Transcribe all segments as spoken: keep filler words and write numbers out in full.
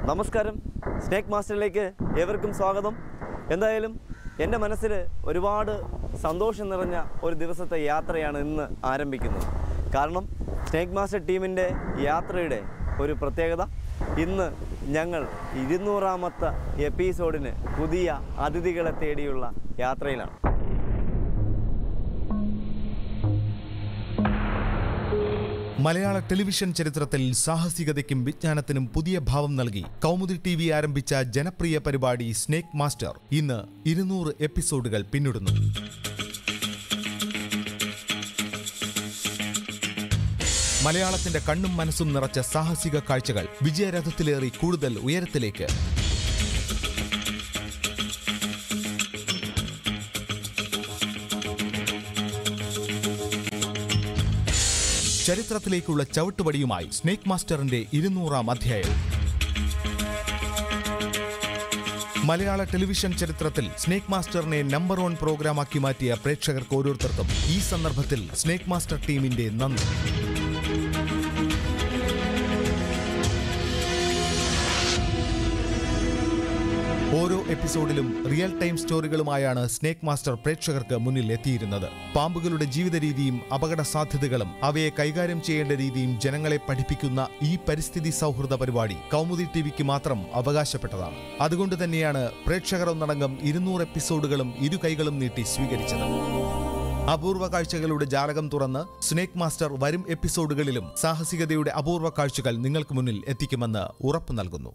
നമസ്കാരം, സ്നേക്ക് മാസ്റ്ററിലേക്ക് ഏവർക്കും സ്വാഗതം. എന്തായാലും എൻ്റെ മനസ്സിൽ ഒരുപാട് സന്തോഷം നിറഞ്ഞ ഒരു ദിവസത്തെ യാത്രയാണ് ഇന്ന് ആരംഭിക്കുന്നത്. കാരണം സ്നേക്ക് മാസ്റ്റർ ടീമിൻ്റെ യാത്രയുടെ ഒരു പ്രത്യേകത, ഇന്ന് ഞങ്ങൾ ഇരുന്നൂറാമത്തെ എപ്പിസോഡിന് പുതിയ അതിഥികളെ തേടിയുള്ള യാത്രയിലാണ്. മലയാള ടെലിവിഷൻ ചരിത്രത്തിൽ സാഹസികതയ്ക്കും വിജ്ഞാനത്തിനും പുതിയ ഭാവം നൽകി കൗമുദി ടി വി ആരംഭിച്ച ജനപ്രിയ പരിപാടി സ്നേക്ക് മാസ്റ്റർ ഇന്ന് ഇരുന്നൂറ് എപ്പിസോഡുകൾ പിന്നിടുന്നു. മലയാളത്തിന്റെ കണ്ണും മനസ്സും നിറച്ച സാഹസിക കാഴ്ചകൾ വിജയരഥത്തിലേറി കൂടുതൽ ഉയരത്തിലേക്ക്. ചരിത്രത്തിലേക്കുള്ള ചവിട്ടുപടിയുമായി സ്നേക്ക് മാസ്റ്ററിന്റെ ഇരുന്നൂറാം അധ്യായം. മലയാള ടെലിവിഷൻ ചരിത്രത്തിൽ സ്നേക്ക് മാസ്റ്ററിനെ നമ്പർ വൺ പ്രോഗ്രാമാക്കി മാറ്റിയ പ്രേക്ഷകർക്ക് ഓരോരുത്തർക്കും ഈ സന്ദർഭത്തിൽ സ്നേക്ക് മാസ്റ്റർ ടീമിന്റെ നന്ദി. ഓരോ എപ്പിസോഡിലും റിയൽ ടൈം സ്റ്റോറികളുമായാണ് സ്നേക്ക് മാസ്റ്റർ പ്രേക്ഷകർക്ക് മുന്നിൽ എത്തിയിരുന്നത്. പാമ്പുകളുടെ ജീവിത രീതിയും അപകട സാധ്യതകളും അവയെ കൈകാര്യം ചെയ്യേണ്ട രീതിയും ജനങ്ങളെ പഠിപ്പിക്കുന്ന ഈ പരിസ്ഥിതി സൗഹൃദ പരിപാടി കൗമുദി ടിവിക്ക് മാത്രം അവകാശപ്പെട്ടതാണ്. അതുകൊണ്ട് തന്നെയാണ് പ്രേക്ഷകർ ഒന്നടങ്കം ഇരുന്നൂറ് എപ്പിസോഡുകളും ഇരു കൈകളും നീട്ടി സ്വീകരിച്ചത്. അപൂർവ കാഴ്ചകളുടെ ജാലകം തുറന്ന് സ്നേക്ക് മാസ്റ്റർ വരും എപ്പിസോഡുകളിലും സാഹസികതയുടെ അപൂർവ കാഴ്ചകൾ നിങ്ങൾക്ക് മുന്നിൽ എത്തിക്കുമെന്ന് ഉറപ്പു നൽകുന്നു.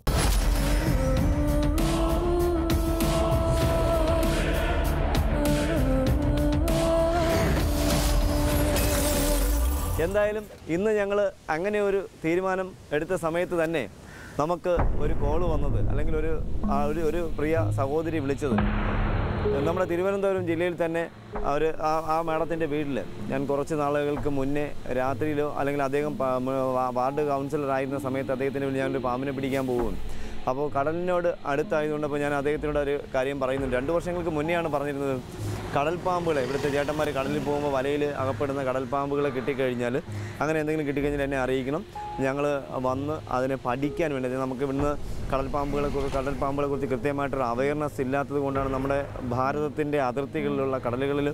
എന്തായാലും ഇന്ന് ഞങ്ങൾ അങ്ങനെ ഒരു തീരുമാനം എടുത്ത സമയത്ത് തന്നെ നമുക്ക് ഒരു കോള് വന്നത്, അല്ലെങ്കിൽ ഒരു ഒരു ഒരു പ്രിയ സഹോദരി വിളിച്ചത്, നമ്മുടെ തിരുവനന്തപുരം ജില്ലയിൽ തന്നെ അവർ ആ ആ മാഡത്തിൻ്റെ വീട്ടിൽ ഞാൻ കുറച്ച് നാളുകൾക്ക് മുന്നേ രാത്രിയിലോ അല്ലെങ്കിൽ അദ്ദേഹം വാർഡ് കൗൺസിലറായിരുന്ന സമയത്ത് അദ്ദേഹത്തിന് വേണ്ടി ഞാനൊരു പാമ്പിനെ പിടിക്കാൻ പോകും. അപ്പോൾ കടലിനോട് അടുത്തായതുകൊണ്ട് അപ്പോൾ ഞാൻ അദ്ദേഹത്തിനോട് ഒരു കാര്യം പറയുന്നുണ്ട്. രണ്ട് വർഷങ്ങൾക്ക് മുന്നെയാണ് പറഞ്ഞിരുന്നത്, കടൽപ്പാമ്പുകളെ ഇവിടുത്തെ ചേട്ടന്മാർ കടലിൽ പോകുമ്പോൾ വലയിൽ അകപ്പെടുന്ന കടൽപ്പാമ്പുകളെ കിട്ടിക്കഴിഞ്ഞാൽ, അങ്ങനെ എന്തെങ്കിലും കിട്ടിക്കഴിഞ്ഞാൽ എന്നെ അറിയിക്കണം. ഞങ്ങൾ വന്ന് അതിനെ പഠിക്കാൻ വേണ്ടി, നമുക്ക് ഇവിടുന്ന് കടൽപ്പാമ്പുകളെ കുറിച്ച് കടൽപ്പാമ്പുകളെ കുറിച്ച് കൃത്യമായിട്ടൊരു അവയർനെസ് ഇല്ലാത്തത് കൊണ്ടാണ് നമ്മുടെ ഭാരതത്തിൻ്റെ അതിർത്തികളിലുള്ള കടലുകളിൽ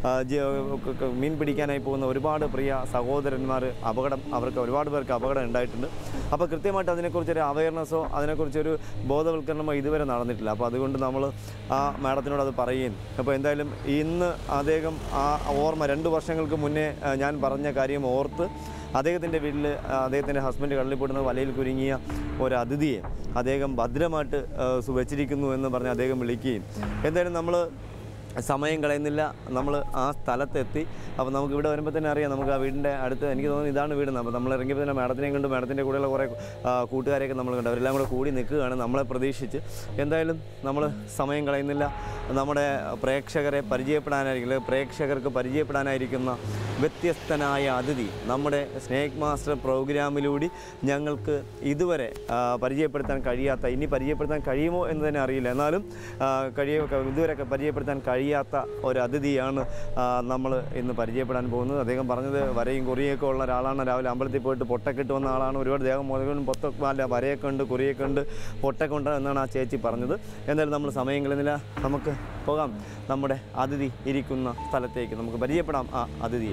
മീൻ പിടിക്കാനായി പോകുന്ന ഒരുപാട് പ്രിയ സഹോദരന്മാർ അപകടം അവർക്ക് ഒരുപാട് പേർക്ക് അപകടം ഉണ്ടായിട്ടുണ്ട്. അപ്പോൾ കൃത്യമായിട്ട് അതിനെക്കുറിച്ചൊരു അവയർനെസ്സോ അതിനെക്കുറിച്ചൊരു ബോധവൽക്കരണമോ ഇതുവരെ നടന്നിട്ടില്ല. അപ്പോൾ അതുകൊണ്ട് നമ്മൾ ആ മാഡത്തിനോട് അത് പറയുകയും, അപ്പോൾ എന്തായാലും ഇന്ന് അദ്ദേഹം ആ ഓർമ്മ രണ്ട് വർഷങ്ങൾക്ക് മുന്നേ ഞാൻ പറഞ്ഞ കാര്യം ഓർത്ത് അദ്ദേഹത്തിൻ്റെ വീട്ടിൽ അദ്ദേഹത്തിൻ്റെ ഹസ്ബൻഡ് കടലിൽ പോടുന്ന വലയിൽ കുരുങ്ങിയ ഒരു അതിഥിയെ അദ്ദേഹം ഭദ്രമായിട്ട് വെച്ചിരിക്കുന്നു എന്ന് പറഞ്ഞ് അദ്ദേഹം വിളിക്കുകയും, എന്തായാലും നമ്മൾ സമയം കളയുന്നില്ല, നമ്മൾ ആ സ്ഥലത്തെത്തി. അപ്പോൾ നമുക്ക് ഇവിടെ വരുമ്പോൾ തന്നെ അറിയാം, നമുക്ക് ആ വീടിൻ്റെ അടുത്ത് എനിക്ക് തോന്നുന്നു ഇതാണ് വീട്. അപ്പോൾ നമ്മൾ ഇറങ്ങിയപ്പോൾ തന്നെ മാഡത്തിനെയും കണ്ട് മാഡത്തിൻ്റെ കൂടെയുള്ള കുറേ കൂട്ടുകാരെയൊക്കെ നമ്മൾ കണ്ടു. അവരെല്ലാം കൂടെ കൂടി നിൽക്കുകയാണ് നമ്മളെ പ്രതീക്ഷിച്ച്. എന്തായാലും നമ്മൾ സമയം കളയുന്നില്ല, നമ്മുടെ പ്രേക്ഷകരെ പരിചയപ്പെടാനായിരിക്കും പ്രേക്ഷകർക്ക് പരിചയപ്പെടാനായിരിക്കുന്ന വ്യത്യസ്തനായ അതിഥി നമ്മുടെ സ്നേക്ക് മാസ്റ്റർ പ്രോഗ്രാമിലൂടെ ഞങ്ങൾക്ക് ഇതുവരെ പരിചയപ്പെടുത്താൻ കഴിയാത്ത, ഇനി പരിചയപ്പെടുത്താൻ കഴിയുമോ എന്ന് തന്നെ അറിയില്ല, എന്നാലും കഴിയ ഇതുവരെ പരിചയപ്പെടുത്താൻ കഴിയാത്ത ഒരു അതിഥിയാണ് നമ്മൾ ഇന്ന് പരിചയപ്പെടാൻ പോകുന്നത്. അദ്ദേഹം പറഞ്ഞത് വരയും കുറിയൊക്കെ ഉള്ള ഒരാളാണ്. രാവിലെ അമ്പലത്തിൽ പോയിട്ട് പൊട്ടൊക്കെ ഇട്ട് വന്ന ആളാണ്. ഒരുപാട് ദേഹം മുതലും പൊത്തൊക്കെ അല്ല വരയൊക്കെ ഉണ്ട്, കുറിയൊക്കെ ഉണ്ട്, പൊട്ടൊക്കെ ഉണ്ട് എന്നാണ് ആ ചേച്ചി പറഞ്ഞത്. എന്തായാലും നമ്മൾ സമയം കളയുന്നില്ല, നമുക്ക് പോകാം നമ്മുടെ അതിഥി ഇരിക്കുന്ന സ്ഥലത്തേക്ക്. നമുക്ക് പരിചയപ്പെടാം ആ അതിഥിയെ.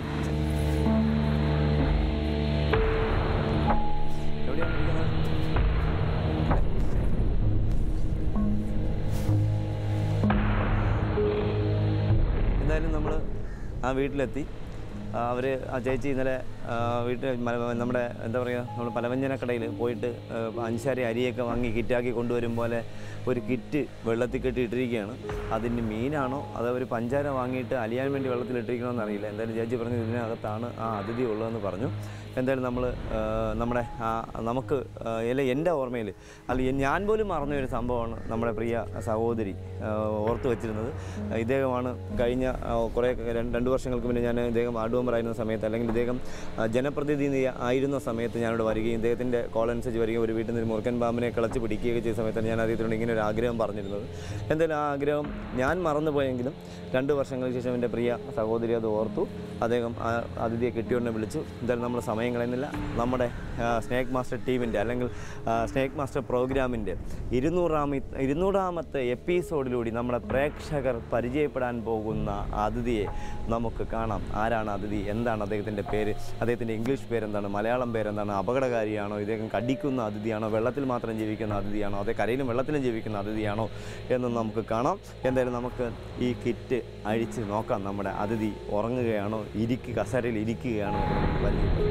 എന്തായാലും നമ്മൾ ആ വീട്ടിലെത്തി. അവർ ആ ചേച്ചി ഇന്നലെ വീട്ടിൽ നമ്മുടെ എന്താ പറയുക, നമ്മൾ പലവ്യഞ്ജനക്കടയിൽ പോയിട്ട് അഞ്ചാരി അരിയൊക്കെ വാങ്ങി കിറ്റാക്കി കൊണ്ടുവരും പോലെ ഒരു കിറ്റ് വെള്ളത്തിൽ കെട്ടി ഇട്ടിരിക്കുകയാണ്. അതിന് മീനാണോ അതോ ഒരു പഞ്ചാര വാങ്ങിയിട്ട് അലിയാൻ വേണ്ടി വെള്ളത്തിലിട്ടിരിക്കണമെന്ന് അറിയില്ല. എന്തായാലും ചേച്ചി പറഞ്ഞു ഇതിനകത്താണ് ആ അതിഥി ഉള്ളതെന്ന് പറഞ്ഞു. എന്തായാലും നമ്മൾ നമ്മുടെ നമുക്ക് അല്ല എൻ്റെ ഓർമ്മയിൽ അല്ല ഞാൻ പോലും മറന്നൊരു സംഭവമാണ് നമ്മുടെ പ്രിയ സഹോദരി ഓർത്തു വച്ചിരുന്നത്. ഇദ്ദേഹമാണ് കഴിഞ്ഞ കുറേ രണ്ട് വർഷങ്ങൾക്ക് മുന്നേ ഞാൻ ഇദ്ദേഹം വാർഡ് മെമ്പറായിരുന്ന സമയത്ത് അല്ലെങ്കിൽ ഇദ്ദേഹം ജനപ്രതിനിധി ആയിരുന്ന സമയത്ത് ഞാനിവിടെ വരികയും ഇദ്ദേഹത്തിൻ്റെ കോൾ അനുസരിച്ച് വരികയും ഒരു വീട്ടിൽ നിന്ന് മുറുക്കൻ പാമ്പിനെ കിളച്ച് പിടിക്കുകയൊക്കെ ചെയ്ത സമയത്താണ് ഞാൻ അദ്ദേഹത്തിനോട് ഇങ്ങനെ ഒരു ആഗ്രഹം പറഞ്ഞിരുന്നത്. എന്തായാലും ആ ആഗ്രഹം ഞാൻ മറന്നുപോയെങ്കിലും രണ്ട് വർഷങ്ങൾക്ക് ശേഷം എൻ്റെ പ്രിയ സഹോദരി അത് ഓർത്തു. അദ്ദേഹം ആ അതിഥിയെ കിട്ടിയോടെ വിളിച്ചു. എന്തായാലും നമ്മൾ സമയം കളയുന്നില്ല. നമ്മുടെ സ്നേക്ക് മാസ്റ്റർ ടീമിൻ്റെ അല്ലെങ്കിൽ സ്നേക്ക് മാസ്റ്റർ പ്രോഗ്രാമിൻ്റെ ഇരുന്നൂറാമ ഇരുന്നൂറാമത്തെ എപ്പിസോഡിലൂടെ നമ്മുടെ പ്രേക്ഷകർ പരിചയപ്പെടാൻ പോകുന്ന അതിഥിയെ നമുക്ക് കാണാം. ആരാണ് അതിഥി, എന്താണ് അദ്ദേഹത്തിൻ്റെ പേര്, അദ്ദേഹത്തിൻ്റെ ഇംഗ്ലീഷ് പേരെന്താണ്, മലയാളം പേരെന്താണ്, അപകടകാരിയാണോ, ഇദ്ദേഹം കടിക്കുന്ന അതിഥിയാണോ, വെള്ളത്തിൽ മാത്രം ജീവിക്കുന്ന അതിഥിയാണോ, അതേ കരയിലും വെള്ളത്തിലും ജീവിക്കുന്ന അതിഥിയാണോ എന്ന് നമുക്ക് കാണാം. എന്തായാലും നമുക്ക് ഈ കിറ്റ് അഴിച്ച് നോക്കാം. നമ്മുടെ അതിഥി ഉറങ്ങുകയാണോ, ഇരിക്കുക കസേരയിൽ ഇരിക്കുകയാണോ എന്ന് പരിചയപ്പെടാം.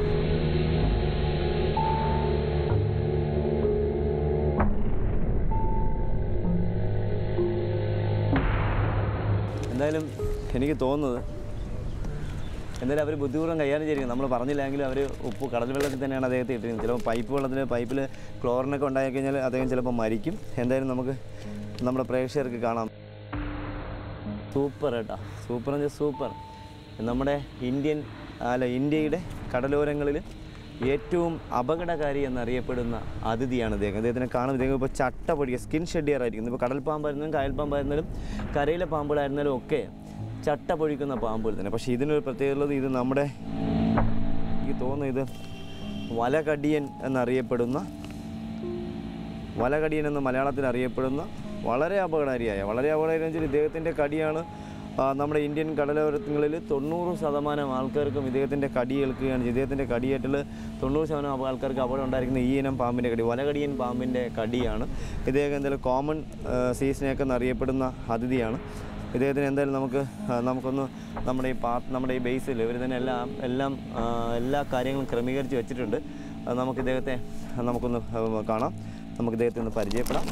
എന്തായാലും എനിക്ക് തോന്നുന്നത് എന്തായാലും അവർ ബുദ്ധിപൂർവ്വം കൈകാര്യം ചെയ്തിരിക്കുന്നത്. നമ്മൾ പറഞ്ഞില്ലെങ്കിലും അവർ ഉപ്പ് കടൽ വെള്ളത്തിൽ തന്നെയാണ് അദ്ദേഹത്തെ ഇട്ടിരിക്കുന്നത്. ചിലപ്പോൾ പൈപ്പ് വെള്ളത്തിൽ പൈപ്പിൽ ക്ലോറിനൊക്കെ ഉണ്ടായി കഴിഞ്ഞാൽ അദ്ദേഹം ചിലപ്പോൾ മരിക്കും. എന്തായാലും നമുക്ക് നമ്മുടെ പ്രേക്ഷകർക്ക് കാണാം. സൂപ്പർ കേട്ടോ, സൂപ്പർ എന്ന് വെച്ചാൽ സൂപ്പർ. നമ്മുടെ ഇന്ത്യൻ അല്ല ഇന്ത്യയുടെ കടലോരങ്ങളിൽ ഏറ്റവും അപകടകാരി എന്നറിയപ്പെടുന്ന അതിഥിയാണ് ഇദ്ദേഹം. അദ്ദേഹത്തിനെ കാണുമ്പോൾ ഇദ്ദേഹം ഇപ്പോൾ ചട്ട പൊടിക്കുക, സ്കിൻ ഷെഡിയർ ആയിരിക്കും. ഇപ്പോൾ കടൽ പാമ്പായിരുന്നാലും കായൽ പാമ്പായിരുന്നാലും കരയിലെ പാമ്പുകളായിരുന്നാലും ഒക്കെ ചട്ട പൊഴിക്കുന്ന പാമ്പുകൾ തന്നെ. പക്ഷേ ഇതിനൊരു പ്രത്യേകത ഉള്ളത്, ഇത് നമ്മുടെ എനിക്ക് തോന്നുന്നു ഇത് വലകടിയൻ എന്നറിയപ്പെടുന്ന വലകടിയൻ എന്ന് മലയാളത്തിൽ അറിയപ്പെടുന്ന വളരെ അപകടകാരിയായ വളരെ അപകടകാരി വെച്ചാൽ ഇദ്ദേഹത്തിൻ്റെ കടിയാണ് നമ്മുടെ ഇന്ത്യൻ കടലോരങ്ങളിൽ തൊണ്ണൂറ് ശതമാനം ആൾക്കാർക്കും ഇദ്ദേഹത്തിൻ്റെ കടി ഏൽക്കുകയാണ്. ഇദ്ദേഹത്തിൻ്റെ കടിയേറ്റിൽ തൊണ്ണൂറ് ശതമാനം ആൾക്കാർക്ക് അപകടം ഉണ്ടായിരിക്കുന്ന ഈ ഇനം പാമ്പിൻ്റെ കടി, വലകടിയൻ പാമ്പിൻ്റെ കടിയാണ്. ഇദ്ദേഹം എന്തായാലും കോമൺ സീ സ്നേക്ക് എന്നറിയപ്പെടുന്ന അതിഥിയാണ്. ഇദ്ദേഹത്തിന് എന്തായാലും നമുക്ക് നമുക്കൊന്ന് നമ്മുടെ ഈ പാ നമ്മുടെ ഈ ബേസിൽ ഇവർ തന്നെ എല്ലാം എല്ലാം എല്ലാ കാര്യങ്ങളും ക്രമീകരിച്ച് വെച്ചിട്ടുണ്ട്. നമുക്ക് ഇദ്ദേഹത്തെ നമുക്കൊന്ന് കാണാം, നമുക്ക് ഇദ്ദേഹത്തെ ഒന്ന് പരിചയപ്പെടാം.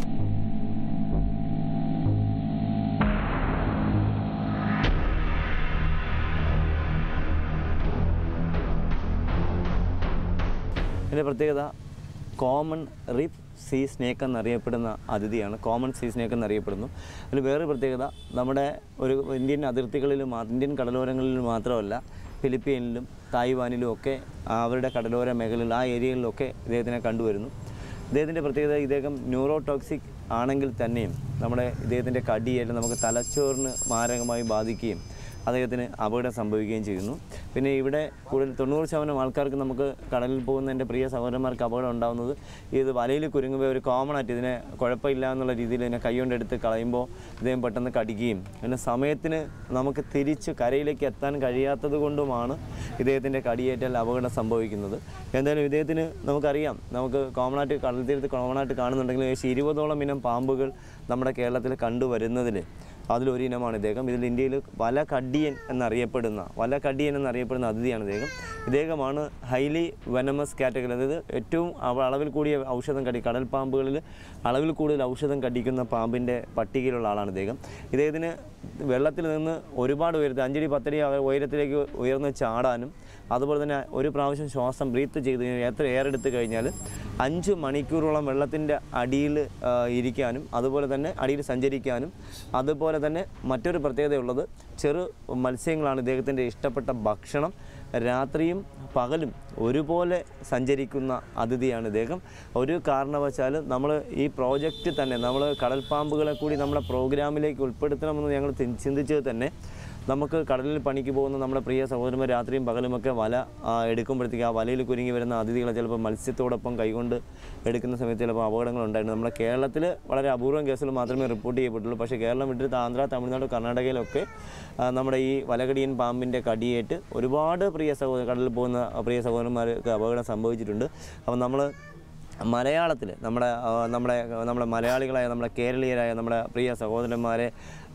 ഇതിൻ്റെ പ്രത്യേകത കോമൺ റിഫ് സീ സ്നേക്ക് എന്നറിയപ്പെടുന്ന അതിഥിയാണ്. കോമൺ സീ സ്നേക്ക് എന്നറിയപ്പെടുന്നു. അതിൽ വേറൊരു പ്രത്യേകത, നമ്മുടെ ഒരു ഇന്ത്യൻ അതിർത്തികളിൽ ഇന്ത്യൻ കടലോരങ്ങളിൽ മാത്രമല്ല ഫിലിപ്പീനിലും തായ്വാനിലും ഒക്കെ അവരുടെ കടലോര മേഖലയിൽ ആ ഏരിയകളിലൊക്കെ ഇദ്ദേഹത്തിനെ കണ്ടുവരുന്നു. ഇദ്ദേഹത്തിൻ്റെ പ്രത്യേകത, ഇദ്ദേഹം ന്യൂറോടോക്സിക് ആണെങ്കിൽ തന്നെയും നമ്മുടെ ഇദ്ദേഹത്തിൻ്റെ കടിയേറ്റ് നമുക്ക് തലച്ചോറിന് മാരകമായി ബാധിക്കുകയും അദ്ദേഹത്തിന് അപകടം സംഭവിക്കുകയും ചെയ്യുന്നു. പിന്നെ ഇവിടെ കൂടുതൽ തൊണ്ണൂറ് ശതമാനം ആൾക്കാർക്ക് നമുക്ക് കടലിൽ പോകുന്ന എൻ്റെ പ്രിയ സഹോദരന്മാർക്ക് അപകടം ഉണ്ടാകുന്നത് ഇത് വലയിൽ കുരുങ്ങുമ്പോൾ ഒരു കോമൺ ആയിട്ട് ഇതിനെ കുഴപ്പമില്ല എന്നുള്ള രീതിയിൽ ഇതിനെ കൈകൊണ്ടെടുത്ത് കളയുമ്പോൾ ഇദ്ദേഹം പെട്ടെന്ന് കടിക്കുകയും പിന്നെ സമയത്തിന് നമുക്ക് തിരിച്ച് കരയിലേക്ക് എത്താൻ കഴിയാത്തത് കൊണ്ടുമാണ് ഇദ്ദേഹത്തിൻ്റെ കടിയേറ്റാൽ അപകടം സംഭവിക്കുന്നത്. എന്തായാലും ഇദ്ദേഹത്തിന് നമുക്കറിയാം, നമുക്ക് കോമണായിട്ട് കടൽ തീരത്ത് കോമണായിട്ട് കാണുന്നുണ്ടെങ്കിൽ ഏകദേശം ഇരുപതോളം ഇനം പാമ്പുകൾ നമ്മുടെ കേരളത്തിൽ കണ്ടുവരുന്നതിൽ അതിലൊരു ഇനമാണ് ഇദ്ദേഹം. ഇതിൽ ഇന്ത്യയിൽ വലകടിയൻ എന്നറിയപ്പെടുന്ന വലകടിയൻ എന്നറിയപ്പെടുന്ന അതിഥിയാണ് ഇദ്ദേഹം. ഇദ്ദേഹമാണ് ഹൈലി വെനമസ് കാറ്റഗറി, അതായത് ഏറ്റവും അളവിൽ കൂടിയ ഔഷധം കടി കടൽ പാമ്പുകളിൽ അളവിൽ കൂടുതൽ ഔഷധം കടിക്കുന്ന പാമ്പിൻ്റെ പട്ടികയിലുള്ള ആളാണ് ഇദ്ദേഹം. ഇദ്ദേഹത്തിന് വെള്ളത്തിൽ നിന്ന് ഒരുപാട് ഉയരത്തിൽ അഞ്ചടി പത്തടി ഉയരത്തിലേക്ക് ഉയർന്ന് ചാടാനും അതുപോലെ തന്നെ ഒരു പ്രാവശ്യം ശ്വാസം ബ്രീത്ത് ചെയ്ത് എത്ര എയർ എടുത്തു കഴിഞ്ഞാൽ അഞ്ച് മണിക്കൂറോളം വെള്ളത്തിൻ്റെ അടിയിൽ ഇരിക്കാനും അതുപോലെ തന്നെ അടിയിൽ സഞ്ചരിക്കാനും അതുപോലെ തന്നെ മറ്റൊരു പ്രത്യേകതയുള്ളത് ചെറു മത്സ്യങ്ങളാണ് ഇദ്ദേഹത്തിൻ്റെ ഇഷ്ടപ്പെട്ട ഭക്ഷണം. രാത്രിയും പകലും ഒരുപോലെ സഞ്ചരിക്കുന്ന അതിഥിയാണ് ഇദ്ദേഹം. ഒരു കാരണവശാലും നമ്മൾ ഈ പ്രോജക്റ്റ് തന്നെ നമ്മൾ കടൽപ്പാമ്പുകളെ കൂടി നമ്മുടെ പ്രോഗ്രാമിലേക്ക് ഉൾപ്പെടുത്തണമെന്ന് ഞങ്ങൾ ചിന്തിച്ചത് തന്നെ നമുക്ക് കടലിൽ പണിക്ക് പോകുന്ന നമ്മുടെ പ്രിയ സഹോദരന്മാർ രാത്രിയും പകലുമൊക്കെ വല എടുക്കുമ്പോഴത്തേക്ക് ആ വലയിൽ കുരുങ്ങി വരുന്ന അതിഥികളെ ചിലപ്പോൾ മത്സ്യത്തോടൊപ്പം കൈകൊണ്ട് എടുക്കുന്ന സമയത്ത് ചിലപ്പോൾ അപകടങ്ങളുണ്ടായിരുന്നു. നമ്മുടെ കേരളത്തിൽ വളരെ അപൂർവം കേസുകൾ മാത്രമേ റിപ്പോർട്ട് ചെയ്യപ്പെട്ടുള്ളൂ. പക്ഷേ കേരളം വിട്ടിട്ട് ആന്ധ്ര, തമിഴ്നാട്, കർണാടകയിലൊക്കെ നമ്മുടെ ഈ വലകടിയൻ പാമ്പിൻ്റെ കടിയേറ്റ് ഒരുപാട് പ്രിയ സഹോദര കടലിൽ പോകുന്ന പ്രിയ സഹോദരന്മാർക്ക് അപകടം സംഭവിച്ചിട്ടുണ്ട്. അപ്പം നമ്മൾ മലയാളത്തിൽ നമ്മുടെ നമ്മുടെ നമ്മുടെ മലയാളികളായ നമ്മുടെ കേരളീയരായ നമ്മുടെ പ്രിയ സഹോദരന്മാരെ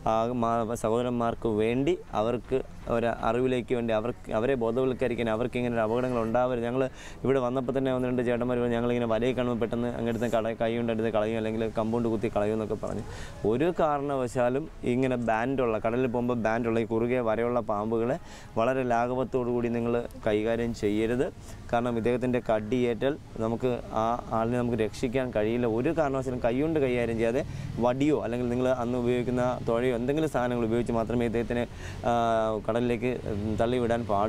സഹോദരന്മാർക്ക് വേണ്ടി അവർക്ക് ഒരു അറിവിലേക്ക് വേണ്ടി അവർക്ക് അവരെ ബോധവൽക്കരിക്കാൻ അവർക്ക് ഇങ്ങനെ ഒരു അപകടങ്ങൾ ഉണ്ടാവരുത്. ഞങ്ങൾ ഇവിടെ വന്നപ്പോൾ തന്നെ ഒന്ന് രണ്ട് ചേട്ടന്മാർ ഞങ്ങളിങ്ങനെ വലയിൽ കാണുമ്പോൾ പെട്ടെന്ന് അങ്ങടുത്ത് കട കൈ കൊണ്ടെടുത്ത് കളയും അല്ലെങ്കിൽ കമ്പൗണ്ട് കുത്തി കളയും എന്നൊക്കെ പറഞ്ഞു. ഒരു കാരണവശാലും ഇങ്ങനെ ബാൻഡുള്ള കടലിൽ പോകുമ്പോൾ ബാൻഡുള്ള ഈ കുറുകെ വരെയുള്ള പാമ്പുകളെ വളരെ ലാഘവത്തോടു കൂടി നിങ്ങൾ കൈകാര്യം ചെയ്യരുത്. കാരണം ഇദ്ദേഹത്തിൻ്റെ കടിയേറ്റാൽ നമുക്ക് ആ ആളിനെ നമുക്ക് രക്ഷിക്കാൻ കഴിയില്ല. ഒരു കാരണവശാലും കൈകൊണ്ട് കൈകാര്യം ചെയ്യാതെ വടിയോ അല്ലെങ്കിൽ നിങ്ങൾ അന്ന് ഉപയോഗിക്കുന്ന തുഴയോ എന്തെങ്കിലും സാധനങ്ങൾ ഉപയോഗിച്ച് മാത്രമേ ഇദ്ദേഹത്തിന് കടലിലേക്ക് തള്ളിവിടാൻ പാടുള്ളൂ.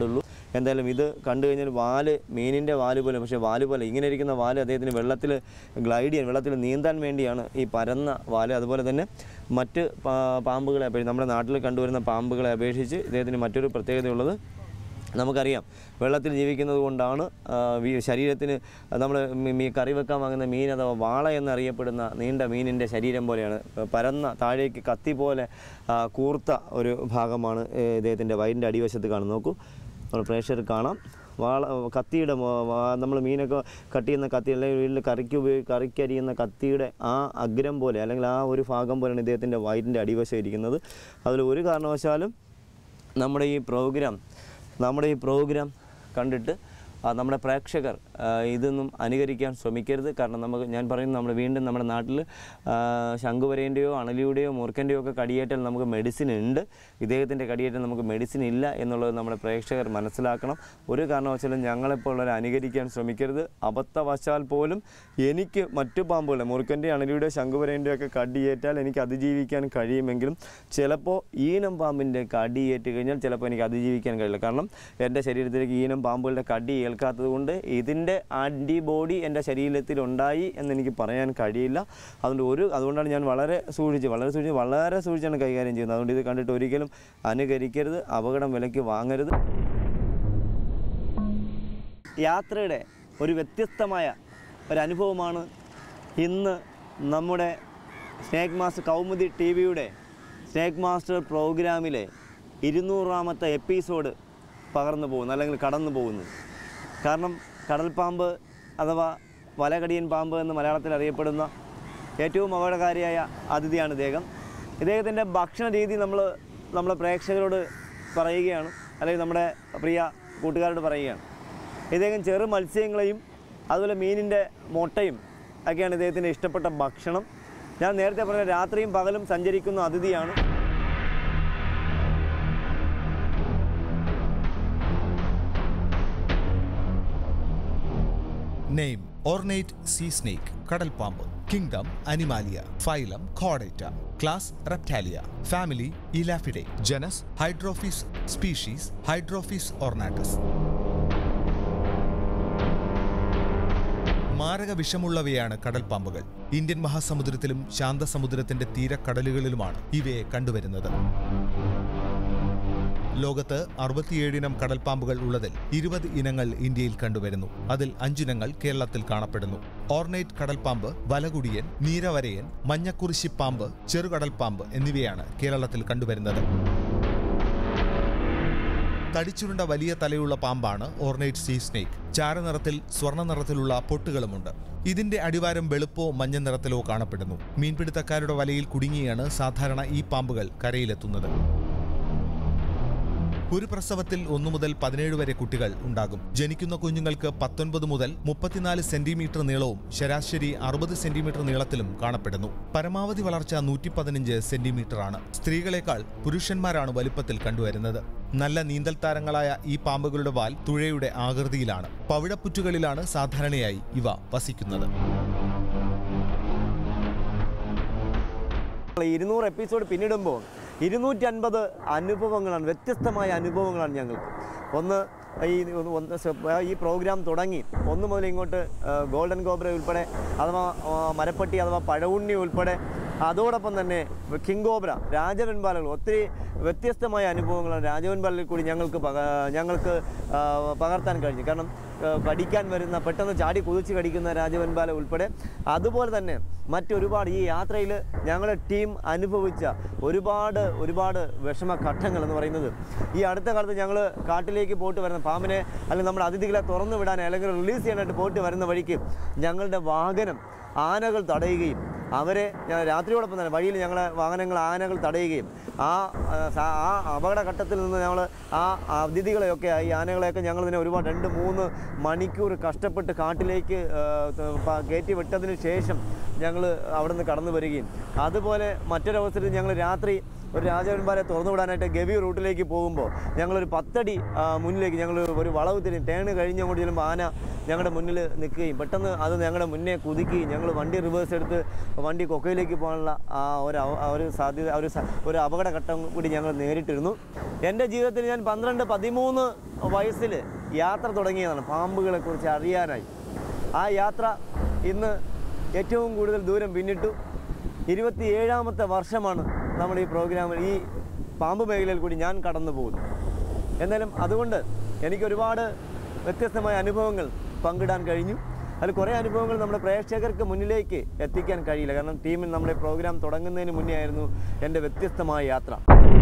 എന്തായാലും ഇത് കണ്ടു കഴിഞ്ഞാൽ വാല് മീനിൻ്റെ വാല് പോലെ, പക്ഷേ വാല് പോലെ ഇങ്ങനെ ഇരിക്കുന്ന വാല് അദ്ദേഹത്തിന് വെള്ളത്തിൽ ഗ്ലൈഡ് ചെയ്യാൻ, വെള്ളത്തിൽ നീന്താൻ വേണ്ടിയാണ് ഈ പരന്ന വാല്. അതുപോലെ തന്നെ മറ്റ് പാമ്പുകളെ അപേക്ഷിച്ച്, നമ്മുടെ നാട്ടിൽ കണ്ടുവരുന്ന പാമ്പുകളെ അപേക്ഷിച്ച് ഇദ്ദേഹത്തിന് മറ്റൊരു പ്രത്യേകതയുള്ളത്, നമുക്കറിയാം വെള്ളത്തിൽ ജീവിക്കുന്നത് കൊണ്ടാണ് ശരീരത്തിന് നമ്മൾ മീ കറി വെക്കാൻ വാങ്ങുന്ന മീൻ അഥവാ വാള എന്നറിയപ്പെടുന്ന നീണ്ട മീനിൻ്റെ ശരീരം പോലെയാണ്, പരന്ന താഴേക്ക് കത്തി പോലെ കൂർത്ത ഒരു ഭാഗമാണ് ഇദ്ദേഹത്തിൻ്റെ വയറിൻ്റെ അടിവശത്ത് കാണുന്നത്. നോക്കൂ, നമ്മൾ പ്രേക്ഷകർ കാണാം. വാള കത്തിയുടെ നമ്മൾ മീനൊക്കെ കട്ട് ചെയ്യുന്ന കത്തി, അല്ലെങ്കിൽ വീട്ടിൽ കറിക്ക് ഉപയോഗി കറിക്കരിയുന്ന കത്തിയുടെ ആ അഗ്രം പോലെ, അല്ലെങ്കിൽ ആ ഒരു ഭാഗം പോലെയാണ് ഇദ്ദേഹത്തിൻ്റെ വയറിൻ്റെ അടിവശം ഇരിക്കുന്നത്. അതിൽ ഒരു കാരണവശാലും നമ്മുടെ ഈ പ്രോഗ്രാം നമ്മുടെ ഈ പ്രോഗ്രാം കണ്ടിട്ട് നമ്മുടെ പ്രേക്ഷകർ ഇതൊന്നും അനുകരിക്കാൻ ശ്രമിക്കരുത്. കാരണം നമുക്ക് ഞാൻ പറയുന്നത്, നമ്മൾ വീണ്ടും നമ്മുടെ നാട്ടിൽ ശംഖുവരേൻ്റെയോ അണലിയുടെയോ മൂർഖൻ്റെയോ ഒക്കെ കടിയേറ്റാൽ നമുക്ക് മെഡിസിൻ ഉണ്ട്, ഇദ്ദേഹത്തിൻ്റെ കടിയേറ്റാൽ നമുക്ക് മെഡിസിൻ ഇല്ല എന്നുള്ളത് നമ്മുടെ പ്രേക്ഷകർ മനസ്സിലാക്കണം. ഒരു കാരണവശാലും ഞങ്ങളെപ്പോലുള്ളവരെ അനുകരിക്കാൻ ശ്രമിക്കരുത്. അബദ്ധവശാൽ പോലും എനിക്ക് മറ്റു പാമ്പുകളെ മൂർഖൻ്റെയോ അണലിയുടെയോ ശംഖുവരേൻ്റെയോ ഒക്കെ കടിയേറ്റാൽ എനിക്ക് അതിജീവിക്കാൻ കഴിയുമെങ്കിലും ചിലപ്പോൾ ഈനം പാമ്പിൻ്റെ കടിയേറ്റ് കഴിഞ്ഞാൽ ചിലപ്പോൾ എനിക്ക് അതിജീവിക്കാൻ കഴിയില്ല. കാരണം എൻ്റെ ശരീരത്തിലേക്ക് ഈനം പാമ്പുകളുടെ കടി ഏൽക്കാത്തത് കൊണ്ട് ഇതിൻ്റെ ആൻറ്റിബോഡി എൻ്റെ ശരീരത്തിലുണ്ടായി എന്നെനിക്ക് പറയാൻ കഴിയില്ല. അതുകൊണ്ട് ഒരു അതുകൊണ്ടാണ് ഞാൻ വളരെ സൂക്ഷിച്ച് വളരെ സൂക്ഷിച്ച് വളരെ സൂക്ഷിച്ചാണ് കൈകാര്യം ചെയ്യുന്നത്. അതുകൊണ്ട് ഇത് കണ്ടിട്ട് ഒരിക്കലും അനുകരിക്കരുത്, അപകടം വിലയ്ക്ക് വാങ്ങരുത്. യാത്രയുടെ ഒരു വ്യത്യസ്തമായ ഒരനുഭവമാണ് ഇന്ന് നമ്മുടെ സ്നേക്ക് മാസ്റ്റർ കൗമുദി ടി വിയുടെ സ്നേക്ക് മാസ്റ്റർ പ്രോഗ്രാമിലെ ഇരുന്നൂറാമത്തെ എപ്പിസോഡ് പകർന്നു പോകുന്നു, അല്ലെങ്കിൽ കടന്നു പോകുന്നു. കാരണം കടൽപ്പാമ്പ് അഥവാ വലകടിയൻ പാമ്പ് എന്ന് മലയാളത്തിൽ അറിയപ്പെടുന്ന ഏറ്റവും അപകടകാരിയായ അതിഥിയാണ് ഇദ്ദേഹം. ഇദ്ദേഹത്തിൻ്റെ ഭക്ഷണ രീതി നമ്മൾ നമ്മളെ പ്രേക്ഷകരോട് പറയുകയാണ്, അല്ലെങ്കിൽ നമ്മുടെ പ്രിയ കൂട്ടുകാരോട് പറയുകയാണ്. ഇദ്ദേഹം ചെറു മത്സ്യങ്ങളെയും അതുപോലെ മീനിൻ്റെ മുട്ടയും ഒക്കെയാണ് ഇദ്ദേഹത്തിൻ്റെ ഇഷ്ടപ്പെട്ട ഭക്ഷണം. ഞാൻ നേരത്തെ പറഞ്ഞ രാത്രിയും പകലും സഞ്ചരിക്കുന്ന അതിഥിയാണ്. നെയിം: ഓർണേറ്റ് സീ സ്നേക്ക്, കടൽപ്പാമ്പ്. Kingdom: Animalia. ഫൈലം: കോഡേറ്റ. Class: Reptilia. Family: Elapidae. Genus: Hydrophis. Species: Hydrophis ornatus. മാരക വിഷമുള്ളവയാണ് കടൽപ്പാമ്പുകൾ. ഇന്ത്യൻ മഹാസമുദ്രത്തിലും ശാന്തസമുദ്രത്തിന്റെ തീരക്കടലുകളിലുമാണ് ഇവയെ കണ്ടുവരുന്നത്. ലോകത്ത് അറുപത്തിയേഴ് ഇനം കടൽപ്പാമ്പുകൾ ഉള്ളതിൽ ഇരുപത് ഇനങ്ങൾ ഇന്ത്യയിൽ കണ്ടുവരുന്നു. അതിൽ അഞ്ചിനങ്ങൾ കേരളത്തിൽ കാണപ്പെടുന്നു. ഓർണേറ്റ് കടൽപ്പാമ്പ്, വലകുടിയൻ, നീരവരയൻ, മഞ്ഞക്കുറിശിപ്പാമ്പ്, ചെറുകടൽപ്പാമ്പ് എന്നിവയാണ് കേരളത്തിൽ കണ്ടുവരുന്നത്. തടിച്ചുരുണ്ട വലിയ തലയുള്ള പാമ്പാണ് ഓർണേറ്റ് സീ സ്നേക്ക്. ചാരനിറത്തിൽ സ്വർണ്ണ നിറത്തിലുള്ള പൊട്ടുകളുമുണ്ട്. ഇതിന്റെ അടിവാരം വെളുപ്പോ മഞ്ഞ നിറത്തിലോ കാണപ്പെടുന്നു. മീൻപിടുത്തക്കാരുടെ വലയിൽ കുടുങ്ങിയാണ് സാധാരണ ഈ പാമ്പുകൾ കരയിലെത്തുന്നത്. ഒരു പ്രസവത്തിൽ ഒന്നു മുതൽ പതിനേഴ് വരെ കുട്ടികൾ ഉണ്ടാകും. ജനിക്കുന്ന കുഞ്ഞുങ്ങൾക്ക് പത്തൊൻപത് മുതൽ മുപ്പത്തിനാല് സെന്റിമീറ്റർ നീളവും ശരാശരി അറുപത് സെന്റിമീറ്റർ നീളത്തിലും കാണപ്പെടുന്നു. പരമാവധി വളർച്ച നൂറ്റി പതിനഞ്ച് സെന്റിമീറ്റർ ആണ്. സ്ത്രീകളെക്കാൾ പുരുഷന്മാരാണ് വലിപ്പത്തിൽ കണ്ടുവരുന്നത്. നല്ല നീന്തൽ താരങ്ങളായ ഈ പാമ്പുകളുടെ വാൽ തുഴയുടെ ആകൃതിയിലാണ്. പവിഴപ്പുറ്റുകളിലാണ് സാധാരണയായി ഇവ വസിക്കുന്നത്. ഇരുന്നൂറ് എപ്പിസോഡ് പിന്നിടുമ്പോൾ ഇരുന്നൂറ്റി അൻപത് അനുഭവങ്ങളാണ്, വ്യത്യസ്തമായ അനുഭവങ്ങളാണ് ഞങ്ങൾക്ക്. ഒന്ന് ഈ ഈ പ്രോഗ്രാം തുടങ്ങി ഒന്ന് മുതൽ ഇങ്ങോട്ട് ഗോൾഡൻ കോബ്ര ഉൾപ്പെടെ, അഥവാ മരപ്പട്ടി അഥവാ പഴവുണ്ണി ഉൾപ്പെടെ, അതോടൊപ്പം തന്നെ കിങ് കോബ്ര, രാജവെൺപാലകൾ, ഒത്തിരി വ്യത്യസ്തമായ അനുഭവങ്ങളാണ് രാജവെൺപാലയിൽ കൂടി ഞങ്ങൾക്ക് ഞങ്ങൾക്ക് പകർത്താൻ കഴിഞ്ഞു. കാരണം കടിക്കാൻ വരുന്ന, പെട്ടെന്ന് ചാടി കുതിച്ച് കടിക്കുന്ന രാജവെൺപാല ഉൾപ്പെടെ, അതുപോലെ തന്നെ മറ്റൊരുപാട് ഈ യാത്രയിൽ ഞങ്ങളുടെ ടീം അനുഭവിച്ച ഒരുപാട് ഒരുപാട് വിഷമ ഘട്ടങ്ങൾ എന്ന് പറയുന്നത്, ഈ അടുത്ത കാലത്ത് ഞങ്ങൾ കാട്ടിലേക്ക് പോയിട്ട് വരുന്ന പാമ്പിനെ അല്ലെങ്കിൽ നമ്മുടെ അതിഥികളെ തുറന്നു വിടാൻ അല്ലെങ്കിൽ റിലീസ് ചെയ്യാനായിട്ട് പോയിട്ട് വരുന്ന വഴിക്ക് ഞങ്ങളുടെ വാഹനം ആനകൾ തടയുകയും അവരെ രാത്രിയോടൊപ്പം തന്നെ വഴിയിൽ ഞങ്ങളെ വാഹനങ്ങൾ ആനകൾ തടയുകയും ആ ആ അപകടഘട്ടത്തിൽ നിന്ന് ഞങ്ങൾ ആ അതിഥികളെയൊക്കെ ഈ ആനകളെയൊക്കെ ഞങ്ങൾ ഇതിനെ ഒരുപാട് രണ്ട് മൂന്ന് മണിക്കൂർ കഷ്ടപ്പെട്ട് കാട്ടിലേക്ക് കയറ്റി വിട്ടതിന് ശേഷം ഞങ്ങൾ അവിടെ നിന്ന് കടന്നു വരികയും, അതുപോലെ മറ്റൊരവസരത്തിൽ ഞങ്ങൾ രാത്രി ഒരു രാജവെമ്പാലെ തുറന്നു വിടാനായിട്ട് ഗവി റൂട്ടിലേക്ക് പോകുമ്പോൾ ഞങ്ങളൊരു പത്തടി മുന്നിലേക്ക് ഞങ്ങൾ ഒരു വളവ് തിരിഞ്ഞ് ടേണ് കഴിഞ്ഞങ്ങോട്ട് ചെല്ലുമ്പോൾ ആന ഞങ്ങളുടെ മുന്നിൽ നിൽക്കുകയും പെട്ടെന്ന് അത് ഞങ്ങളുടെ മുന്നേ കുതിക്കുകയും ഞങ്ങൾ വണ്ടി റിവേഴ്സ് എടുത്ത് വണ്ടി കൊക്കയിലേക്ക് പോകാനുള്ള ആ ഒരു ഒരു സാധ്യത ഒരു ഒരു അപകടഘട്ടം കൂടി ഞങ്ങൾ നേരിട്ടിരുന്നു. എൻ്റെ ജീവിതത്തിൽ ഞാൻ പന്ത്രണ്ട് പതിമൂന്ന് വയസ്സിൽ യാത്ര തുടങ്ങിയതാണ് പാമ്പുകളെക്കുറിച്ച് അറിയാനായി. ആ യാത്ര ഇന്ന് ഏറ്റവും കൂടുതൽ ദൂരം പിന്നിട്ടു. ഇരുപത്തി ഏഴാമത്തെ വർഷമാണ് നമ്മൾ ഈ പ്രോഗ്രാമിൽ ഈ പാമ്പ് മേഖലയിൽ കൂടി ഞാൻ കടന്നു പോകുന്നു. എന്നാലും അതുകൊണ്ട് എനിക്ക് ഒരുപാട് വ്യത്യസ്തമായ അനുഭവങ്ങൾ പങ്കിടാൻ കഴിഞ്ഞു. അതിൽ കുറേ അനുഭവങ്ങൾ നമ്മുടെ പ്രേക്ഷകർക്ക് മുന്നിലേക്ക് എത്തിക്കാൻ കഴിയില്ല. കാരണം ടീമിൽ നമ്മുടെ പ്രോഗ്രാം തുടങ്ങുന്നതിന് മുന്നേ ആയിരുന്നു എൻ്റെ വ്യത്യസ്തമായ യാത്ര.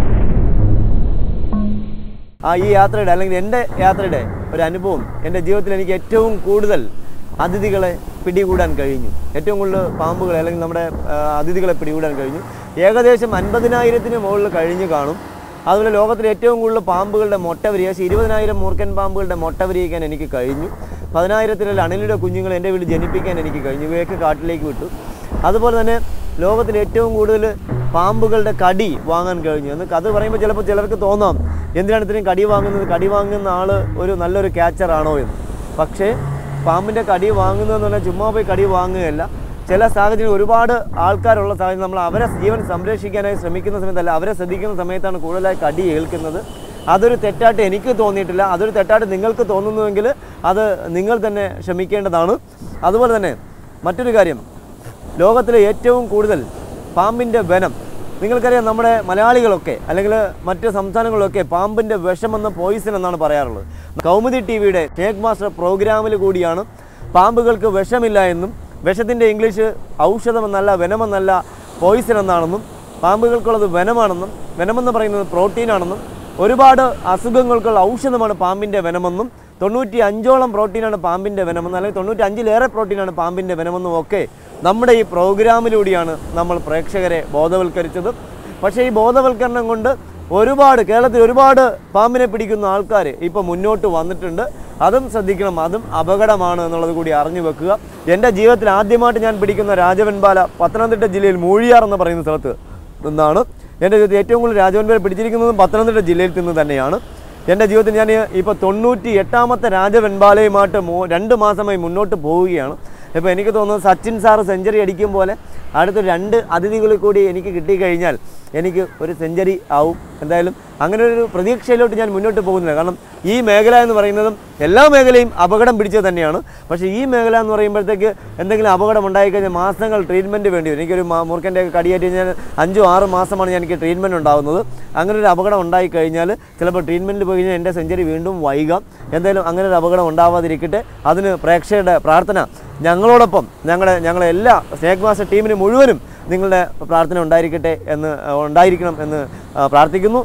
ആ ഈ യാത്രയുടെ അല്ലെങ്കിൽ എൻ്റെ യാത്രയുടെ ഒരു അനുഭവം എൻ്റെ ജീവിതത്തിൽ എനിക്ക് ഏറ്റവും കൂടുതൽ അതിഥികളെ പിടികൂടാൻ കഴിഞ്ഞു. ഏറ്റവും കൂടുതൽ പാമ്പുകളെ അല്ലെങ്കിൽ നമ്മുടെ അതിഥികളെ പിടികൂടാൻ കഴിഞ്ഞു. ഏകദേശം അൻപതിനായിരത്തിന് മുകളിൽ കഴിഞ്ഞു കാണും. അതുപോലെ ലോകത്തിൽ ഏറ്റവും കൂടുതൽ പാമ്പുകളുടെ മുട്ട വിരിയിച്ച ഇരുപതിനായിരം മൂർഖൻ പാമ്പുകളുടെ മുട്ട വിരിയിക്കാൻ എനിക്ക് കഴിഞ്ഞു. പതിനായിരത്തിലുള്ള അണിലിയുടെ കുഞ്ഞുങ്ങൾ എൻ്റെ വീട്ടിൽ ജനിപ്പിക്കാൻ എനിക്ക് കഴിഞ്ഞു. ഇവയൊക്കെ കാട്ടിലേക്ക് വിട്ടു. അതുപോലെ തന്നെ ലോകത്തിൽ ഏറ്റവും കൂടുതൽ പാമ്പുകളുടെ കടി വാങ്ങാൻ കഴിഞ്ഞു എന്ന് അത് പറയുമ്പോൾ ചിലപ്പോൾ ചിലർക്ക് തോന്നാം എന്തിനാണ് ഇത്രയും കടി വാങ്ങുന്നത്, കടി വാങ്ങുന്ന ആൾ ഒരു നല്ലൊരു ക്യാച്ചറാണോ എന്ന്. പക്ഷേ പാമ്പിൻ്റെ കടി വാങ്ങുന്നതെന്ന് പറഞ്ഞാൽ ചുമ്മാ പോയി കടി വാങ്ങുകയല്ല. ചില സാഹചര്യം ഒരുപാട് ആൾക്കാരുള്ള സാഹചര്യം നമ്മൾ അവരെ ജീവൻ സംരക്ഷിക്കാനായി ശ്രമിക്കുന്ന സമയത്തല്ല അവരെ ശ്രദ്ധിക്കുന്ന സമയത്താണ് കൂടുതലായി കടി ഏൽക്കുന്നത്. അതൊരു തെറ്റായിട്ട് എനിക്ക് തോന്നിയിട്ടില്ല. അതൊരു തെറ്റായിട്ട് നിങ്ങൾക്ക് തോന്നുന്നുവെങ്കിൽ അത് നിങ്ങൾ തന്നെ ക്ഷമിക്കേണ്ടതാണ്. അതുപോലെ തന്നെ മറ്റൊരു കാര്യം, ലോകത്തിലെ ഏറ്റവും കൂടുതൽ പാമ്പിൻ്റെ വനം നിങ്ങൾക്കറിയാം. നമ്മുടെ മലയാളികളൊക്കെ അല്ലെങ്കിൽ മറ്റ് സംസ്ഥാനങ്ങളിലൊക്കെ പാമ്പിൻ്റെ വിഷമെന്ന പോയിസൺ എന്നാണ് പറയാറുള്ളത്. കൗമുദി ടി വിയുടെ സ്നേക് മാസ്റ്റർ പ്രോഗ്രാമിൽ കൂടിയാണ് പാമ്പുകൾക്ക് വിഷമില്ല എന്നും വിഷത്തിൻ്റെ ഇംഗ്ലീഷ് ഔഷധമെന്നല്ല വെനമെന്നല്ല പോയിസൺ എന്നാണെന്നും പാമ്പുകൾക്കുള്ളത് വെനമാണെന്നും വെനമെന്ന് പറയുന്നത് പ്രോട്ടീനാണെന്നും ഒരുപാട് അസുഖങ്ങൾക്കുള്ള ഔഷധമാണ് പാമ്പിൻ്റെ വെനമെന്നും തൊണ്ണൂറ്റി അഞ്ചോളം പ്രോട്ടീനാണ് പാമ്പിൻ്റെ വെനമെന്നും അല്ലെങ്കിൽ തൊണ്ണൂറ്റി അഞ്ചിലേറെ പ്രോട്ടീനാണ് പാമ്പിൻ്റെ വെനമെന്നും ഒക്കെ നമ്മുടെ ഈ പ്രോഗ്രാമിലൂടെയാണ് നമ്മൾ പ്രേക്ഷകരെ ബോധവൽക്കരിച്ചത്. പക്ഷേ ഈ ബോധവൽക്കരണം കൊണ്ട് ഒരുപാട് കേരളത്തിൽ ഒരുപാട് പാമ്പിനെ പിടിക്കുന്ന ആൾക്കാർ ഇപ്പോൾ മുന്നോട്ട് വന്നിട്ടുണ്ട്. അതും ശ്രദ്ധിക്കണം, അതും അപകടമാണ് എന്നുള്ളത് കൂടി അറിഞ്ഞു വെക്കുക. എൻ്റെ ജീവിതത്തിൽ ആദ്യമായിട്ട് ഞാൻ പിടിക്കുന്ന രാജവെമ്പാല പത്തനംതിട്ട ജില്ലയിൽ മൂഴിയാർ എന്ന് പറയുന്ന സ്ഥലത്ത് നിന്നാണ്. എൻ്റെ ജീവിതത്തിൽ ഏറ്റവും കൂടുതൽ രാജവെമ്പാല പിടിച്ചിരിക്കുന്നതും പത്തനംതിട്ട ജില്ലയിൽ നിന്ന് തന്നെയാണ്. എൻ്റെ ജീവിതത്തിൽ ഞാൻ ഇപ്പോൾ തൊണ്ണൂറ്റി എട്ടാമത്തെ രാജവെമ്പാലയുമായിട്ട് മൂ രണ്ട് മാസമായി മുന്നോട്ട് പോവുകയാണ്. ഇപ്പോൾ എനിക്ക് തോന്നുന്നത് സച്ചിൻ സാറ് സെഞ്ചുറി അടിക്കും പോലെ അടുത്തൊരു രണ്ട് അതിഥികളിൽ കൂടി എനിക്ക് കിട്ടിക്കഴിഞ്ഞാൽ എനിക്ക് ഒരു സെഞ്ചുറി ആവും. എന്തായാലും അങ്ങനെ ഒരു പ്രതീക്ഷയിലോട്ട് ഞാൻ മുന്നോട്ട് പോകുന്നില്ല. കാരണം ഈ മേഖല എന്ന് പറയുന്നതും എല്ലാ മേഖലയും അപകടം പിടിച്ചത് തന്നെയാണ്. പക്ഷേ ഈ മേഖല എന്ന് പറയുമ്പോഴത്തേക്ക് എന്തെങ്കിലും അപകടം ഉണ്ടായിക്കഴിഞ്ഞാൽ മാസങ്ങൾ ട്രീറ്റ്മെൻറ്റ് വേണ്ടി വരും. എനിക്കൊരു മൂർഖൻ്റെ കടിയേറ്റ് കഴിഞ്ഞാൽ അഞ്ചോ ആറ് മാസമാണ് ഞാൻ എനിക്ക് ട്രീറ്റ്മെൻറ്റ് ഉണ്ടാകുന്നത്. അങ്ങനെ ഒരു അപകടം ഉണ്ടായിക്കഴിഞ്ഞാൽ ചിലപ്പോൾ ട്രീറ്റ്മെൻറ്റ് പോയി കഴിഞ്ഞാൽ എൻ്റെ സെഞ്ചുറി വീണ്ടും വൈകാം. എന്തായാലും അങ്ങനെ ഒരു അപകടം ഉണ്ടാവാതിരിക്കട്ടെ. അതിന് പ്രേക്ഷകരുടെ പ്രാർത്ഥന ഞങ്ങളോടൊപ്പം ഞങ്ങളുടെ ഞങ്ങളെ എല്ലാ സ്നേക് മാസ്റ്റർ ടീമിന് മുഴുവനും നിങ്ങളുടെ പ്രാർത്ഥന ഉണ്ടായിരിക്കട്ടെ എന്ന് ഉണ്ടായിരിക്കണം എന്ന് പ്രാർത്ഥിക്കുന്നു.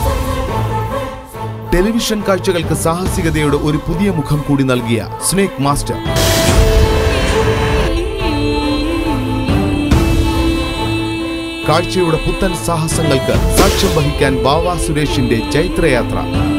ടെലിവിഷൻ കാഴ്ചകൾക്ക് സാഹസികതയുടെ ഒരു പുതിയ മുഖം കൂടി നൽകിയ സ്നേക് മാസ്റ്റർ കാഴ്ചയുടെ പുത്തൻ സാഹസങ്ങൾക്ക് സാക്ഷ്യം വഹിക്കാൻ ബാവ സുരേഷിന്റെ ചൈത്രയാത്ര.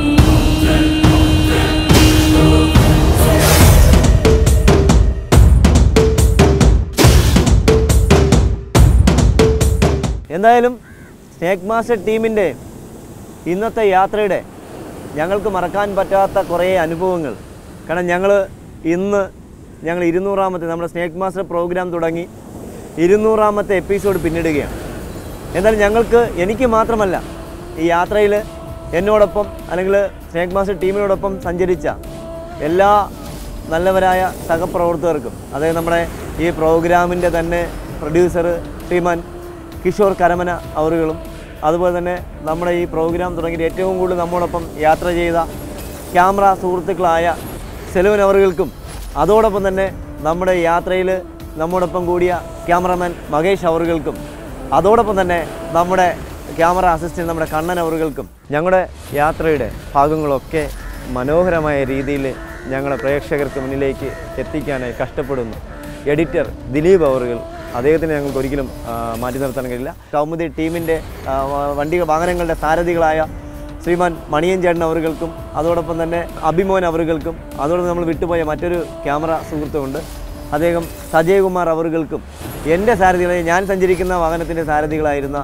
എന്തായാലും സ്നേക് മാസ്റ്റർ ടീമിൻ്റെ ഇന്നത്തെ യാത്രയുടെ ഞങ്ങൾക്ക് മറക്കാൻ പറ്റാത്ത കുറേ അനുഭവങ്ങൾ. കാരണം ഞങ്ങൾ ഇന്ന് ഞങ്ങൾ ഇരുന്നൂറാമത്തെ നമ്മുടെ സ്നേക് മാസ്റ്റർ പ്രോഗ്രാം തുടങ്ങി ഇരുന്നൂറാമത്തെ എപ്പിസോഡ് പിന്നിടുകയാണ്. എന്തായാലും ഞങ്ങൾക്ക് എനിക്ക് മാത്രമല്ല ഈ യാത്രയിൽ എന്നോടൊപ്പം അല്ലെങ്കിൽ സ്നേക് മാസ്റ്റർ ടീമിനോടൊപ്പം സഞ്ചരിച്ച എല്ലാ നല്ലവരായ സഹപ്രവർത്തകർക്കും, അതായത് നമ്മുടെ ഈ പ്രോഗ്രാമിൻ്റെ തന്നെ പ്രൊഡ്യൂസർ ശ്രീമാൻ കിഷോർ കരമന അവറുകളും അതുപോലെ തന്നെ നമ്മുടെ ഈ പ്രോഗ്രാം തുടങ്ങിയിട്ട് ഏറ്റവും കൂടുതൽ നമ്മോടൊപ്പം യാത്ര ചെയ്ത ക്യാമറ സുഹൃത്തുക്കളായ സെലുവൻ അവറുകൾക്കും അതോടൊപ്പം തന്നെ നമ്മുടെ യാത്രയിൽ നമ്മോടൊപ്പം കൂടിയ ക്യാമറമാൻ മഹേഷ് അവറുകൾക്കും അതോടൊപ്പം തന്നെ നമ്മുടെ ക്യാമറ അസിസ്റ്റൻറ്റ് നമ്മുടെ കണ്ണൻ അവറുകൾക്കും ഞങ്ങളുടെ യാത്രയുടെ ഭാഗങ്ങളൊക്കെ മനോഹരമായ രീതിയിൽ ഞങ്ങളുടെ പ്രേക്ഷകർക്ക് മുന്നിലേക്ക് എത്തിക്കാനായി കഷ്ടപ്പെടുന്നു എഡിറ്റർ ദിലീപ് അവറുകൾ. അദ്ദേഹത്തിന് ഞങ്ങൾക്ക് ഒരിക്കലും മാറ്റി നിർത്താൻ കഴിയില്ല. കൗമുദി ടീമിൻ്റെ വണ്ടി വാഹനങ്ങളുടെ സാരഥികളായ ശ്രീമാൻ മണിയൻ ചേട്ടൻ അവറുകൾക്കും അതോടൊപ്പം തന്നെ അഭിമോൻ അവറുകൾക്കും അതോടൊപ്പം നമ്മൾ വിട്ടുപോയ മറ്റൊരു ക്യാമറ സുഹൃത്തുമുണ്ട് അദ്ദേഹം സജയകുമാർ അവറുകൾക്കും എൻ്റെ സാരഥികളായ ഞാൻ സഞ്ചരിക്കുന്ന വാഹനത്തിൻ്റെ സാരഥികളായിരുന്ന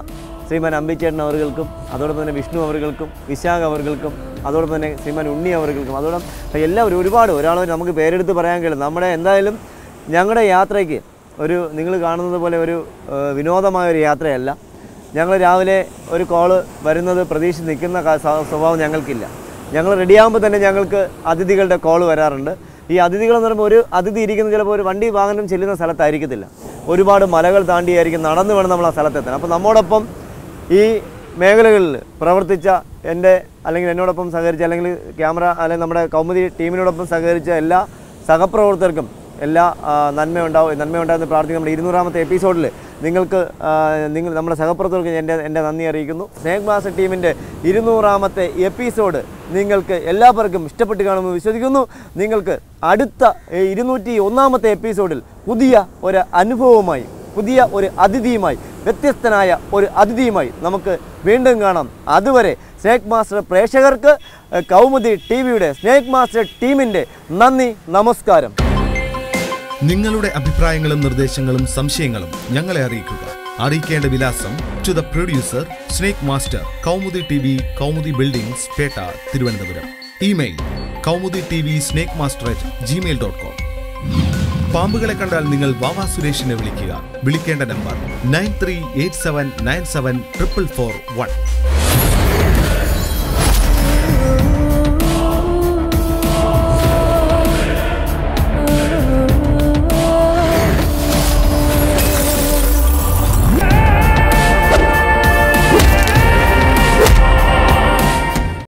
ശ്രീമാൻ അമ്പിച്ചേട്ടൻ അവർക്കും അതോടൊപ്പം തന്നെ വിഷ്ണു അവർക്കും വിശാഖ അവർക്കും അതോടൊപ്പം തന്നെ ശ്രീമാൻ ഉണ്ണി അവർക്കും അതോടൊപ്പം എല്ലാവരും ഒരുപാട് ഒരാൾ നമുക്ക് പേരെടുത്ത് പറയാൻ കഴിയും. നമ്മുടെ എന്തായാലും ഞങ്ങളുടെ യാത്രയ്ക്ക് ഒരു നിങ്ങൾ കാണുന്നത് പോലെ ഒരു വിനോദമായ ഒരു യാത്രയല്ല. ഞങ്ങൾ രാവിലെ ഒരു കോള് വരുന്നത് പ്രതീക്ഷിച്ച് നിൽക്കുന്ന സ്വഭാവം ഞങ്ങൾക്കില്ല. ഞങ്ങൾ റെഡിയാകുമ്പോൾ തന്നെ ഞങ്ങൾക്ക് അതിഥികളുടെ കോള് വരാറുണ്ട്. ഈ അതിഥികളെന്ന് പറയുമ്പോൾ ഒരു അതിഥി ഇരിക്കുന്നത് ചിലപ്പോൾ ഒരു വണ്ടി വാഹനം ചെല്ലുന്ന സ്ഥലത്തായിരിക്കത്തില്ല, ഒരുപാട് മലകൾ താണ്ടിയായിരിക്കും നടന്നു വേണം നമ്മൾ ആ സ്ഥലത്തെത്താൻ. അപ്പോൾ നമ്മോടൊപ്പം ഈ മേഖലകളിൽ പ്രവർത്തിച്ച എൻ്റെ അല്ലെങ്കിൽ എന്നോടൊപ്പം സഹകരിച്ച അല്ലെങ്കിൽ ക്യാമറ അല്ലെങ്കിൽ നമ്മുടെ കൗമുദി ടീമിനോടൊപ്പം സഹകരിച്ച എല്ലാ സഹപ്രവർത്തകർക്കും എല്ലാ നന്മയുണ്ടാവും നന്മയുണ്ടാകുന്ന പ്രാർത്ഥിക്കും. നമ്മുടെ ഇരുന്നൂറാമത്തെ എപ്പിസോഡിൽ നിങ്ങൾക്ക് നിങ്ങൾ നമ്മുടെ സഹപ്രവർത്തകർക്ക് എൻ്റെ എൻ്റെ നന്ദി അറിയിക്കുന്നു. സ്നേക് മാസ്റ്റർ ടീമിൻ്റെ ഇരുന്നൂറാമത്തെ എപ്പിസോഡ് നിങ്ങൾക്ക് എല്ലാവർക്കും ഇഷ്ടപ്പെട്ട് കാണുമെന്ന് വിശ്വസിക്കുന്നു. നിങ്ങൾക്ക് അടുത്ത ഇരുന്നൂറ്റി ഒന്നാമത്തെ എപ്പിസോഡിൽ പുതിയ ഒരു അനുഭവവുമായി പുതിയ ഒരു അതിഥിയുമായി വ്യത്യസ്തനായ ഒരു അതിഥിയുമായി നമുക്ക് വീണ്ടും കാണാം. അതുവരെ സ്നേക് മാസ്റ്റർ പ്രേക്ഷകർക്ക് കൗമുദി ടി വിയുടെ സ്നേക് മാസ്റ്റർ ടീമിൻ്റെ നന്ദി, നമസ്കാരം. നിങ്ങളുടെ അഭിപ്രായങ്ങളും നിർദ്ദേശങ്ങളും സംശയങ്ങളും ഞങ്ങളെ അറിയിക്കുക. അറിയിക്കേണ്ട വിലാസം: to the producer, snake master, Kaumudi T V, Kaumudi buildings, Pettah, Thiruvananthapuram. Email: Kaumudi T V snake master at Gmail dot com. പാമ്പുകളെ കണ്ടാൽ നിങ്ങൾ വാവാ സുരേഷിനെ വിളിക്കുക. വിളിക്കേണ്ട number nine three eight seven nine seven triple four one.